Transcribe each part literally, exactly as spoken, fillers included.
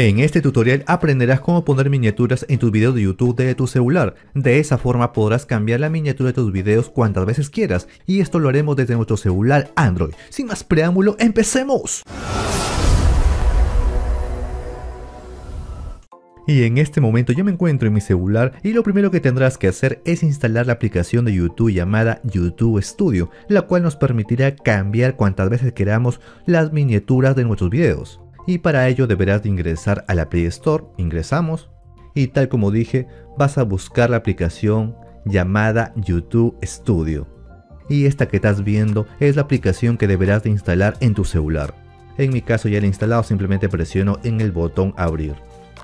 En este tutorial aprenderás cómo poner miniaturas en tus videos de YouTube de tu celular. De esa forma podrás cambiar la miniatura de tus videos cuantas veces quieras, y esto lo haremos desde nuestro celular Android. Sin más preámbulo, ¡empecemos! Y en este momento yo me encuentro en mi celular y lo primero que tendrás que hacer es instalar la aplicación de YouTube llamada YouTube Studio, la cual nos permitirá cambiar cuantas veces queramos las miniaturas de nuestros videos. Y para ello deberás de ingresar a la Play Store, ingresamos y tal como dije vas a buscar la aplicación llamada YouTube Studio. Y esta que estás viendo es la aplicación que deberás de instalar en tu celular. En mi caso ya la he instalado, simplemente presiono en el botón abrir.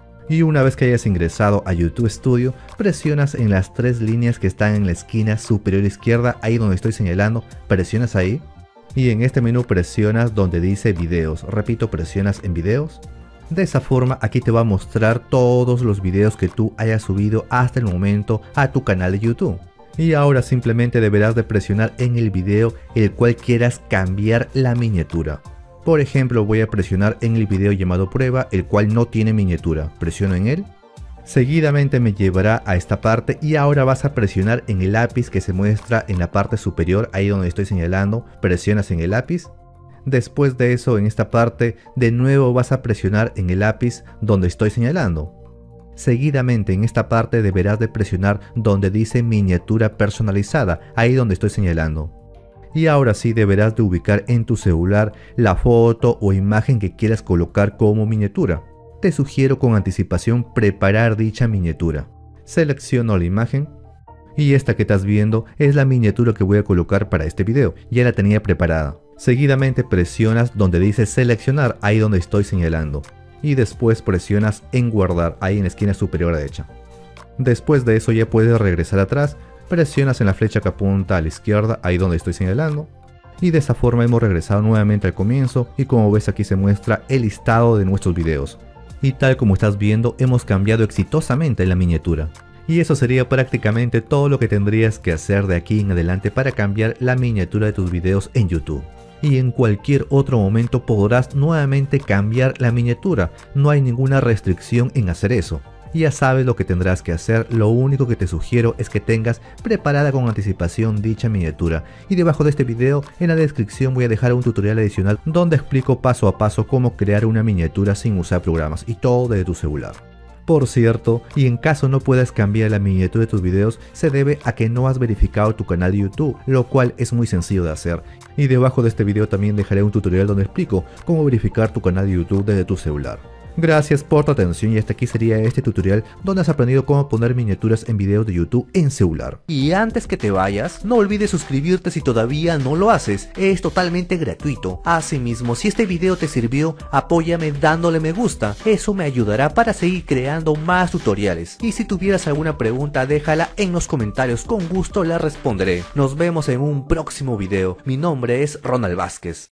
Y una vez que hayas ingresado a YouTube Studio, presionas en las tres líneas que están en la esquina superior izquierda, ahí donde estoy señalando, presionas ahí. Y en este menú presionas donde dice videos, repito, presionas en videos. De esa forma aquí te va a mostrar todos los videos que tú hayas subido hasta el momento a tu canal de YouTube. Y ahora simplemente deberás de presionar en el video el cual quieras cambiar la miniatura. Por ejemplo, voy a presionar en el video llamado prueba, el cual no tiene miniatura. Presiono en él. Seguidamente me llevará a esta parte y ahora vas a presionar en el lápiz que se muestra en la parte superior, ahí donde estoy señalando, presionas en el lápiz. Después de eso, en esta parte, de nuevo vas a presionar en el lápiz donde estoy señalando. Seguidamente en esta parte deberás de presionar donde dice miniatura personalizada, ahí donde estoy señalando. Y ahora sí deberás de ubicar en tu celular la foto o imagen que quieras colocar como miniatura. Te sugiero con anticipación preparar dicha miniatura. Selecciono la imagen y esta que estás viendo es la miniatura que voy a colocar para este video, ya la tenía preparada. Seguidamente presionas donde dice seleccionar, ahí donde estoy señalando, y después presionas en guardar, ahí en la esquina superior derecha. Después de eso ya puedes regresar atrás, presionas en la flecha que apunta a la izquierda, ahí donde estoy señalando. Y de esa forma hemos regresado nuevamente al comienzo y como ves aquí se muestra el listado de nuestros videos. Y tal como estás viendo hemos cambiado exitosamente la miniatura. Y eso sería prácticamente todo lo que tendrías que hacer de aquí en adelante para cambiar la miniatura de tus videos en YouTube. Y en cualquier otro momento podrás nuevamente cambiar la miniatura, no hay ninguna restricción en hacer eso. Ya sabes lo que tendrás que hacer, lo único que te sugiero es que tengas preparada con anticipación dicha miniatura. Y debajo de este video en la descripción voy a dejar un tutorial adicional donde explico paso a paso cómo crear una miniatura sin usar programas y todo desde tu celular. Por cierto, y en caso no puedas cambiar la miniatura de tus videos, se debe a que no has verificado tu canal de YouTube, lo cual es muy sencillo de hacer. Y debajo de este video también dejaré un tutorial donde explico cómo verificar tu canal de YouTube desde tu celular. Gracias por tu atención y hasta aquí sería este tutorial donde has aprendido cómo poner miniaturas en videos de YouTube en celular. Y antes que te vayas, no olvides suscribirte si todavía no lo haces, es totalmente gratuito. Asimismo, si este video te sirvió, apóyame dándole me gusta, eso me ayudará para seguir creando más tutoriales. Y si tuvieras alguna pregunta déjala en los comentarios, con gusto la responderé. Nos vemos en un próximo video, mi nombre es Ronald Vázquez.